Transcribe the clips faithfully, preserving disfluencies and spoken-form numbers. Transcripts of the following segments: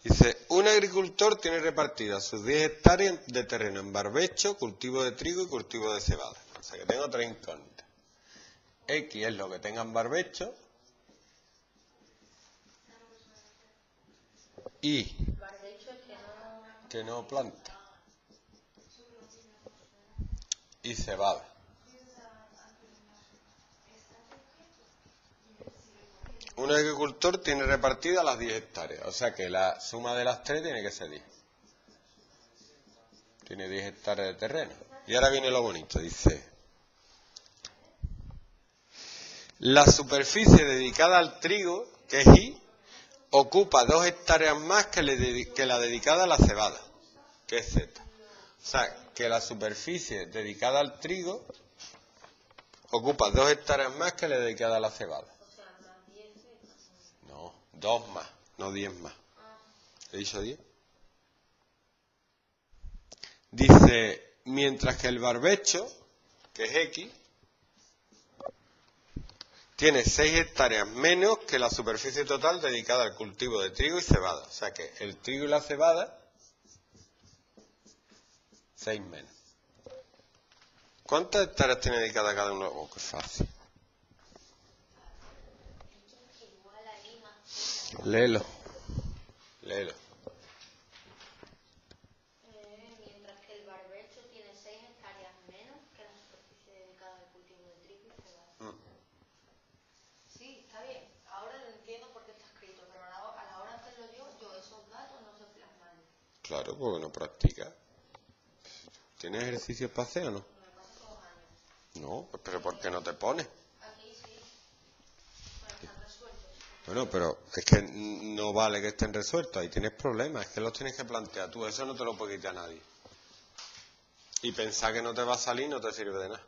Dice, un agricultor tiene repartidas sus diez hectáreas de terreno en barbecho, cultivo de trigo y cultivo de cebada. O sea que tengo tres incógnitas. X es lo que tenga en barbecho. Y que no planta. Y cebada. Un agricultor tiene repartidas las diez hectáreas. O sea que la suma de las tres tiene que ser diez. Tiene diez hectáreas de terreno. Y ahora viene lo bonito. Dice, la superficie dedicada al trigo, que es Y, ocupa dos hectáreas más que, le que la dedicada a la cebada, que es Z. O sea, que la superficie dedicada al trigo ocupa dos hectáreas más que la dedicada a la cebada. No, dos más, no diez más. ¿He dicho diez? Dice, mientras que el barbecho, que es X, tiene seis hectáreas menos que la superficie total dedicada al cultivo de trigo y cebada. O sea que el trigo y la cebada, seis menos. ¿Cuántas hectáreas tiene dedicada cada uno? Oh, qué fácil. Léelo. Léelo. Eh, mientras que el barbecho tiene seis hectáreas menos que la superficie dedicada al cultivo de trigo y cebada. Mm. Sí, está bien. Ahora lo entiendo porque está escrito, pero a la, a la hora de hacerlo yo, yo esos datos no sé plasmarlos. Claro, porque no practica. ¿Tienes ejercicios para hacer o no? Me pasa todos los años. No, pero ¿por qué no te pones? Aquí sí. Bueno, están resueltos. Bueno, pero es que no vale que estén resueltos, ahí tienes problemas, es que los tienes que plantear tú, eso no te lo puede quitar nadie. Y pensar que no te va a salir no te sirve de nada.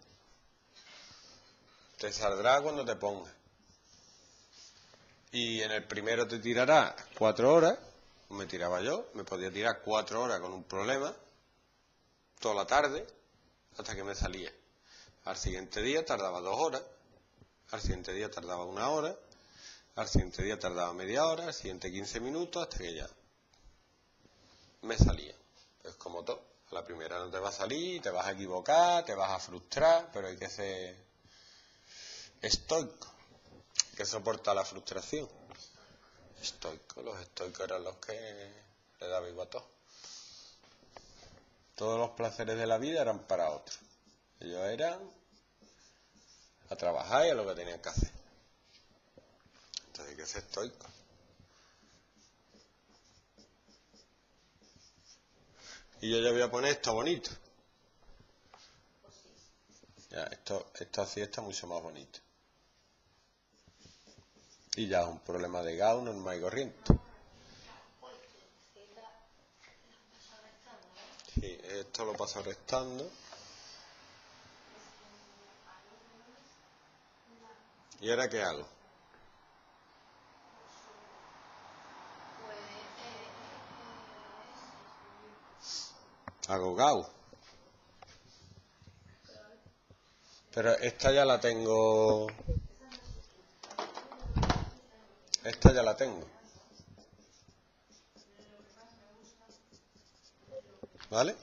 Te saldrá cuando te pongas. Y en el primero te tirará cuatro horas, me tiraba yo, me podía tirar cuatro horas con un problema, toda la tarde, hasta que me salía. Al siguiente día tardaba dos horas, al siguiente día tardaba una hora, al siguiente día tardaba media hora, al siguiente quince minutos, hasta que ya me salía. Es como todo. A la primera no te va a salir, te vas a equivocar, te vas a frustrar, pero hay que ser estoico, que soporta la frustración. Estoico, los estoicos eran los que le daban igual a todo. Todos los placeres de la vida eran para otros. Ellos eran a trabajar y a lo que tenían que hacer. Entonces hay que ser estoico. Y yo ya voy a poner esto bonito. Ya, esto, esto así está mucho más bonito. Y ya es un problema de Gauss normal y corriente. Sí, esto lo paso restando. ¿Y ahora qué hago? Hago Gauss. Pero esta ya la tengo. Esta ya la tengo. ¿Vale?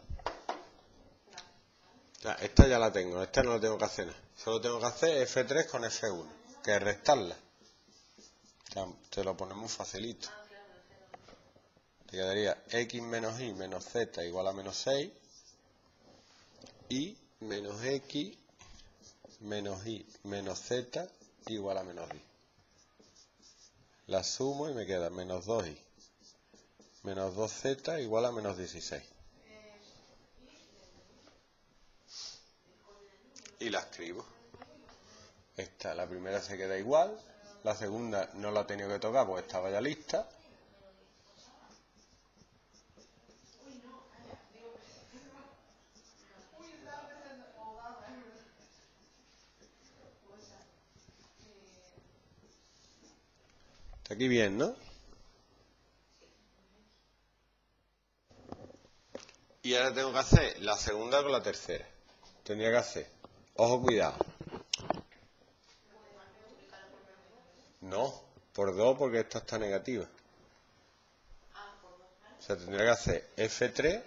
Ya, esta ya la tengo. Esta no la tengo que hacer nada. Solo tengo que hacer efe tres con efe uno, que es restarla. Ya, te lo ponemos facilito. Te quedaría x menos y menos z igual a menos seis. Y menos x menos y menos z igual a menos y. La sumo y me queda menos dos y menos dos z igual a menos dieciséis. Y la escribo. Esta, la primera se queda igual, la segunda no la he tenido que tocar porque estaba ya lista. Está aquí bien, ¿no? Y ahora tengo que hacer la segunda con la tercera. Tendría que hacer, ojo, cuidado. No, por dos porque esta está negativa. O sea, tendría que hacer efe tres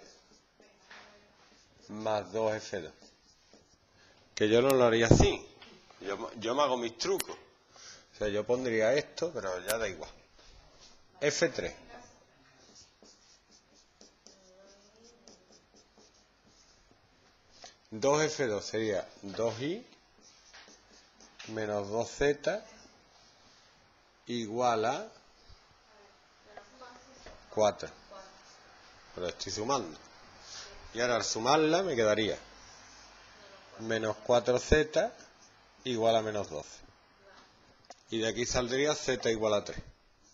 más dos efe dos. Que yo no lo haría así. Yo, yo me hago mis trucos. O sea, yo pondría esto, pero ya da igual. efe tres. dos efe dos sería dos i menos dos zeta igual a cuatro. Pero estoy sumando. Y ahora al sumarla me quedaría menos cuatro zeta igual a menos doce. Y de aquí saldría z igual a tres.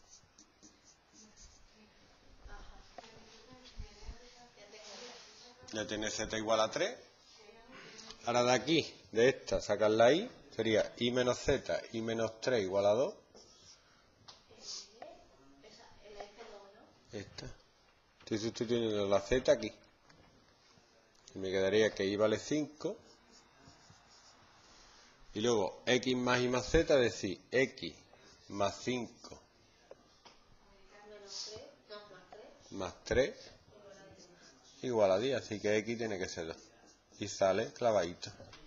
Ya tiene z igual a tres. Ahora de aquí, de esta, sacar la i, sería i menos z, i menos tres igual a dos. Esta. Estoy sustituyendo la z aquí. Y me quedaría que i vale cinco. Y luego x más y más z, es decir, x más cinco más tres igual a diez. Así que x tiene que ser dos. Y sale clavadito.